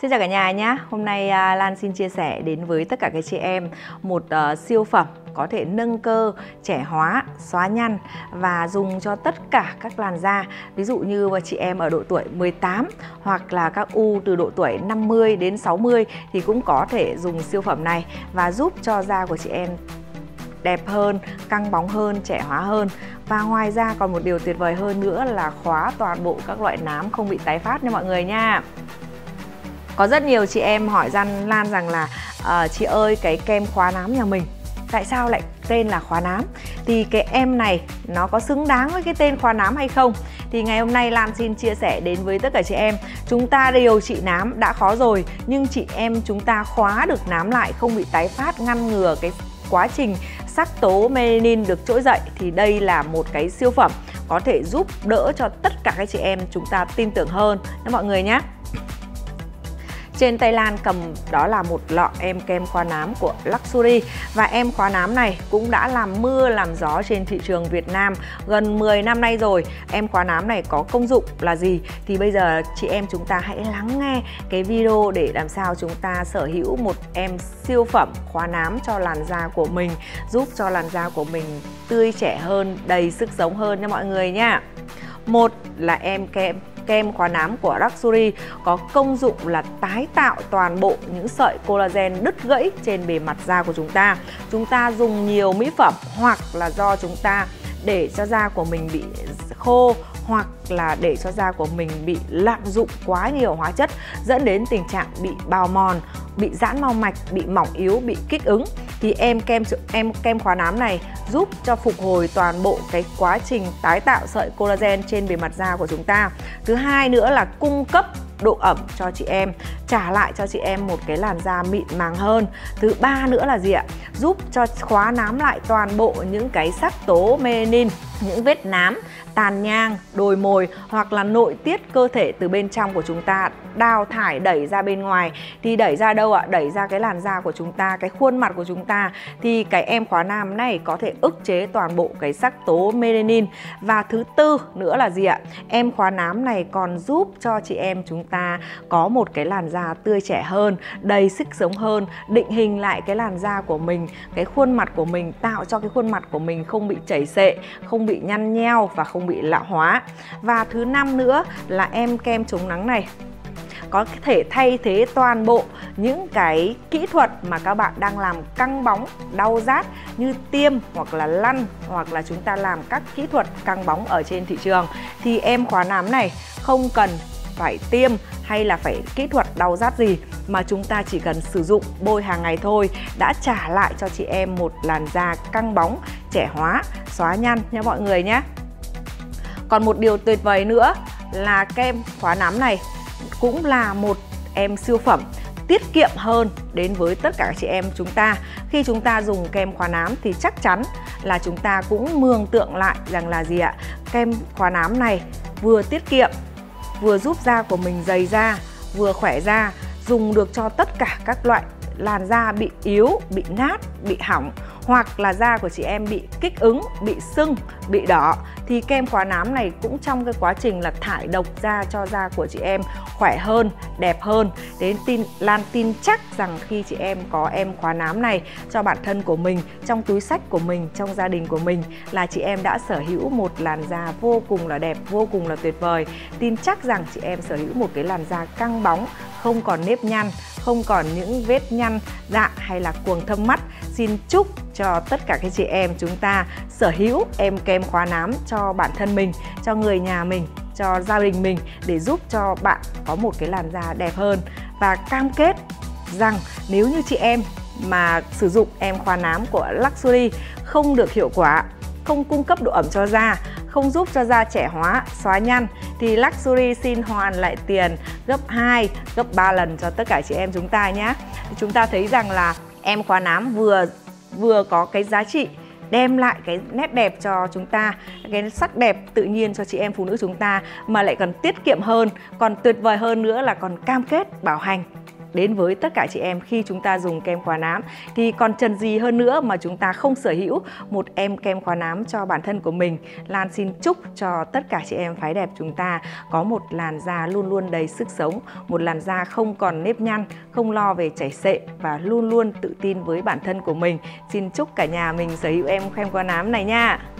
Xin chào cả nhà nhé. Hôm nay Lan xin chia sẻ đến với tất cả các chị em một siêu phẩm có thể nâng cơ, trẻ hóa, xóa nhăn và dùng cho tất cả các làn da. Ví dụ như chị em ở độ tuổi 18 hoặc là các u từ độ tuổi 50 đến 60 thì cũng có thể dùng siêu phẩm này và giúp cho da của chị em đẹp hơn, căng bóng hơn, trẻ hóa hơn. Và ngoài ra còn một điều tuyệt vời hơn nữa là khóa toàn bộ các loại nám không bị tái phát nha mọi người nha. Có rất nhiều chị em hỏi Lan rằng là chị ơi, cái kem khóa nám nhà mình tại sao lại tên là khóa nám? Thì cái em này nó có xứng đáng với cái tên khóa nám hay không? Thì ngày hôm nay Lan xin chia sẻ đến với tất cả chị em. Chúng ta điều trị nám đã khó rồi, nhưng chị em chúng ta khóa được nám lại không bị tái phát, ngăn ngừa cái quá trình sắc tố melanin được trỗi dậy, thì đây là một cái siêu phẩm có thể giúp đỡ cho tất cả các chị em chúng ta tin tưởng hơn nha mọi người nhé. Trên tay Lan cầm đó là một lọ em kem khóa nám của Luxury. Và em khóa nám này cũng đã làm mưa làm gió trên thị trường Việt Nam gần 10 năm nay rồi. Em khóa nám này có công dụng là gì? Thì bây giờ chị em chúng ta hãy lắng nghe cái video để làm sao chúng ta sở hữu một em siêu phẩm khóa nám cho làn da của mình, giúp cho làn da của mình tươi trẻ hơn, đầy sức sống hơn nha mọi người nha. Một là em kem khóa nám của Luxury có công dụng là tái tạo toàn bộ những sợi collagen đứt gãy trên bề mặt da của chúng ta. Chúng ta dùng nhiều mỹ phẩm hoặc là do chúng ta để cho da của mình bị khô, hoặc là để cho da của mình bị lạm dụng quá nhiều hóa chất dẫn đến tình trạng bị bào mòn, bị giãn mao mạch, bị mỏng yếu, bị kích ứng. Thì em kem khóa nám này giúp cho phục hồi toàn bộ cái quá trình tái tạo sợi collagen trên bề mặt da của chúng ta. Thứ hai nữa là cung cấp độ ẩm cho chị em, trả lại cho chị em một cái làn da mịn màng hơn. Thứ ba nữa là gì ạ? Giúp cho khóa nám lại toàn bộ những cái sắc tố melanin, những vết nám, tàn nhang, đồi mồi hoặc là nội tiết cơ thể từ bên trong của chúng ta đào thải đẩy ra bên ngoài. Thì đẩy ra đâu ạ? Đẩy ra cái làn da của chúng ta, cái khuôn mặt của chúng ta. Thì cái em khóa nám này có thể ức chế toàn bộ cái sắc tố melanin. Và thứ tư nữa là gì ạ? Em khóa nám này còn giúp cho chị em chúng ta có một cái làn da tươi trẻ hơn, đầy sức sống hơn, định hình lại cái làn da của mình, cái khuôn mặt của mình, tạo cho cái khuôn mặt của mình không bị chảy xệ, không bị nhăn nheo và không bị lão hóa. Và thứ năm nữa là em kem chống nắng này có thể thay thế toàn bộ những cái kỹ thuật mà các bạn đang làm căng bóng, đau rát như tiêm hoặc là lăn, hoặc là chúng ta làm các kỹ thuật căng bóng ở trên thị trường. Thì em khóa nám này không cần phải tiêm hay là phải kỹ thuật đau rát gì, mà chúng ta chỉ cần sử dụng bôi hàng ngày thôi đã trả lại cho chị em một làn da căng bóng, trẻ hóa, xóa nhăn nha mọi người nhé. Còn một điều tuyệt vời nữa là kem khóa nám này cũng là một em siêu phẩm tiết kiệm hơn đến với tất cả chị em chúng ta. Khi chúng ta dùng kem khóa nám thì chắc chắn là chúng ta cũng mường tượng lại rằng là gì ạ? Kem khóa nám này vừa tiết kiệm, vừa giúp da của mình dày da, vừa khỏe da, dùng được cho tất cả các loại làn da bị yếu, bị nát, bị hỏng, hoặc là da của chị em bị kích ứng, bị sưng, bị đỏ. Thì kem khóa nám này cũng trong cái quá trình là thải độc da cho da của chị em khỏe hơn, đẹp hơn. Lan tin chắc rằng khi chị em có em khóa nám này cho bản thân của mình, trong túi xách của mình, trong gia đình của mình, là chị em đã sở hữu một làn da vô cùng là đẹp, vô cùng là tuyệt vời. Tin chắc rằng chị em sở hữu một cái làn da căng bóng, không còn nếp nhăn, không còn những vết nhăn dạ hay là cuồng thâm mắt. Xin chúc cho tất cả các chị em chúng ta sở hữu em kem khóa nám cho bản thân mình, cho người nhà mình, cho gia đình mình, để giúp cho bạn có một cái làn da đẹp hơn. Và cam kết rằng nếu như chị em mà sử dụng em khóa nám của Luxury không được hiệu quả, không cung cấp độ ẩm cho da, không giúp cho da trẻ hóa, xóa nhăn, thì Luxury xin hoàn lại tiền gấp 2, gấp 3 lần cho tất cả chị em chúng ta nhé. Chúng ta thấy rằng là em khóa nám vừa có cái giá trị đem lại cái nét đẹp cho chúng ta, cái sắc đẹp tự nhiên cho chị em phụ nữ chúng ta, mà lại còn tiết kiệm hơn, còn tuyệt vời hơn nữa là còn cam kết bảo hành đến với tất cả chị em khi chúng ta dùng kem khóa nám. Thì còn chần gì hơn nữa mà chúng ta không sở hữu một em kem khóa nám cho bản thân của mình. Lan xin chúc cho tất cả chị em phái đẹp chúng ta có một làn da luôn luôn đầy sức sống, một làn da không còn nếp nhăn, không lo về chảy xệ và luôn luôn tự tin với bản thân của mình. Xin chúc cả nhà mình sở hữu em kem khóa nám này nha.